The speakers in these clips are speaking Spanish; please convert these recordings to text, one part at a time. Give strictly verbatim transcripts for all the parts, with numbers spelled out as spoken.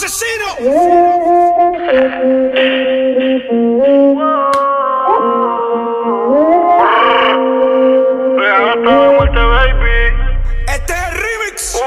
asesino. Este es el remix.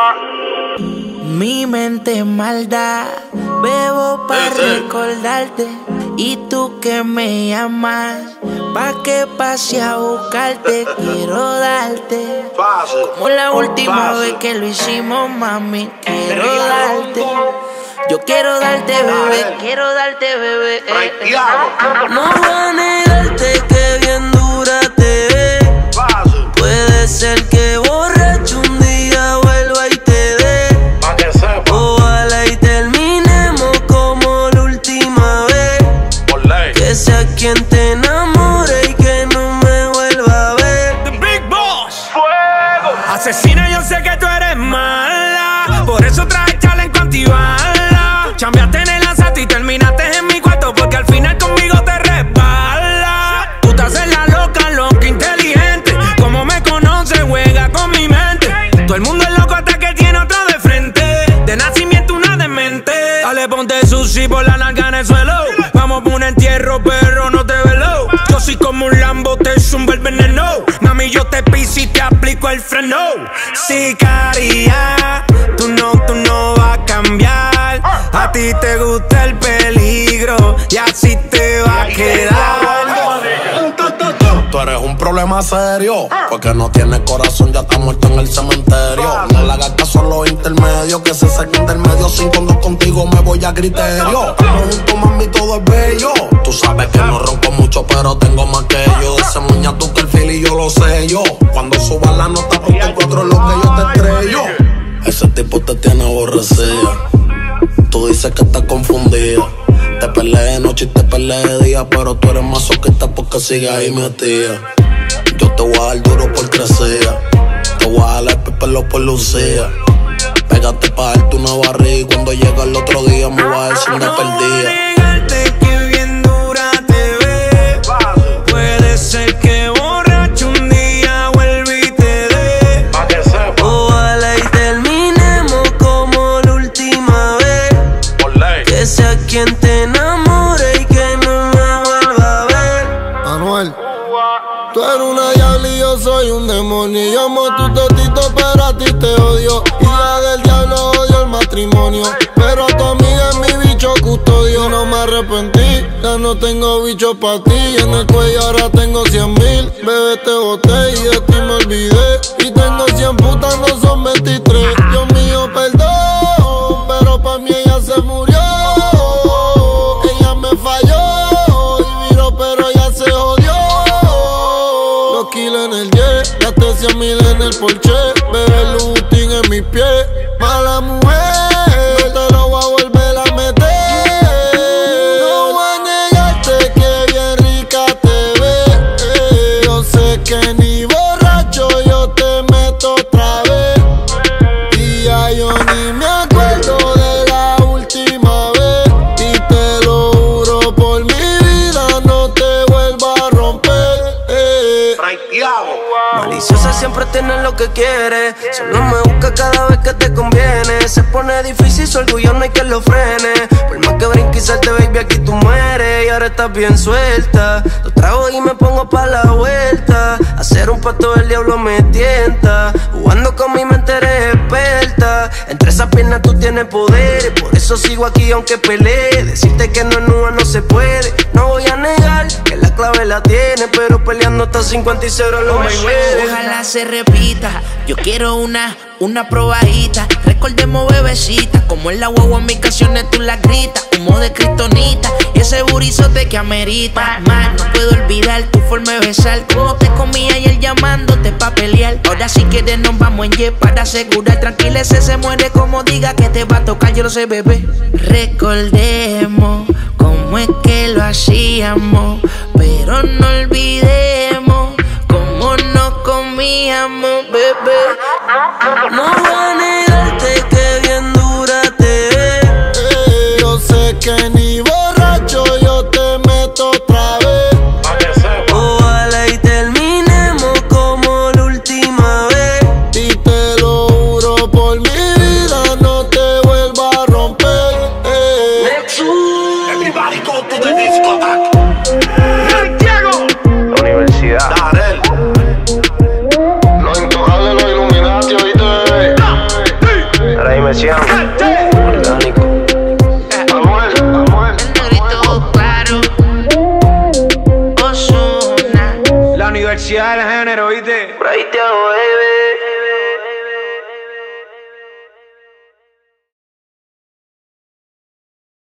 Mi mente es maldad, bebo para recordarte. Y tú que me llamas, pa' que pase a buscarte. Quiero darte como la última vez que lo hicimos, mami. Quiero darte, yo quiero darte, bebé. Quiero darte, bebé. No voy a negarte que bien dura te ves. Puede ser que borracho un día vuelva y te dé. Ojalá y terminemos como la última vez. Que sea quien te enamore y que no me vuelva a ver. The Big Boss. Fuego. Asesina, yo sé que tú eres mala, por eso traje chaleco antibala. Chambeaste en el lanzato y terminaste en mi cuarto, porque al final conmigo te resbala. Tú te haces la loca, loca, inteligente. Como me conoces, juega con mi mente. Todo el mundo es loco hasta que tiene otro de frente. De nacimiento una demente. Dale, ponte sushi por la nalga en el suelo. Vamos por un entierro, pero no te velo. Yo soy como un Lambo, te zumba el veneno. Mami, yo te piso y te aplico el freno. Sicaria, tú no, tú no vas a cambiar. A ti te gusta el peligro y así te va a quedar. Tú eres un problema serio, porque no tienes corazón, ya está muerto en el cementerio. No le hagas caso a los intermedios, que se saquen del medio. Sin cuando contigo me voy a criterio. Estamos juntos, mami, todo es bello. Tú sabes que no ronco mucho, pero tengo más que yo. De ese muña tú que el feel y yo lo sé yo. Cuando subas la nota, ponte cuatro lo que yo te estrello. Ese tipo te tiene aborrecida. Tú dices que estás confundida. Te peleé de noche y te peleé de día, pero tú eres masoquista porque sigues ahí metida. Yo te voy a dar duro por crecer, te voy a dar el pepelo por lucía. Pégate pa' darte una barriga y cuando llega el otro día me voy a dar sin de perdida. Negarte que bien dura te ves. Puede ser que borracho un día vuelva y te dé. Ojalá y terminemos como la última vez. Que sea quien te enamore y que no me vuelva a ver. Anuel, tú eres una diabla y yo soy un demonio. Yo amo tu totito, pero a ti te odio. Hija del diablo, odio el matrimonio, pero a tu amiga es mi bicho custodio. No me arrepentí, ya no tengo bicho pa' ti. En el cuello ahora tengo cien mil. Bebé, te boté y de ti me olvidé. Y tengo cien putas, no son veintitrés. Dios mío, perdón, pero pa' mí ella se murió. Ella me falló y viró, pero ella se jodió. Los kilos en el jet, gasté cien mil en el Porsche. Bebé, Lutin en mis pies. Mala mujer, no te lo voy a volver a meter. No voy a negarte que bien rica te ves. Yo sé que ni borracho yo te meto otra vez. Y ya yo ni me acuerdo de la última vez. Y te lo juro por mi vida, no te vuelvo a romper. eh. Maliciosa siempre tiene lo que quiere. Solo me busca cada vez que te conviene. Se pone difícil, su orgullo no hay que lo frene. Por más que brinque y salte, baby, aquí tú mueres. Y ahora estás bien suelta. Lo trago y me pongo pa' la vuelta. Hacer un pacto del diablo me tienta. Jugando con mi mente eres experta. Entre esas piernas tú tienes poder. Por eso sigo aquí aunque pelee. Decirte que no es nua no se puede. No voy a negar que la clave la tiene, pero peleando hasta cincuenta y cero lo me Ojalá se repita, yo quiero una, una probadita. Recordemos bebecita, como en la guagua en mis canciones tú la gritas. Humo de kriptonita y ese burizote que amerita. Más no puedo olvidar tu forma de besar. Como te comí ayer llamándote pa' pelear. Ahora si quieres nos vamos en jet para asegurar. Tranquila, ese se muere como diga que te va a tocar, yo lo sé, bebé. Recordemos cómo es que lo hacíamos, pero no olvidemos cómo nos comíamos, bebé. No voy a negarte que bien dura te ves. Yo sé que ni borracho yo te meto otra vez. Ojalá y terminemos como la última vez. Y te lo juro por mi vida, no te vuelvo a romper. party, go to the discotheque. Santiago, la universidad. Darel. Los intocables, los Illuminati, oíste, bebé. Ahora dime si orgánico. Anuel, Anuel. Negrito claro, Ozuna. La universidad del género, ¿viste? Por ahí te hago, baby.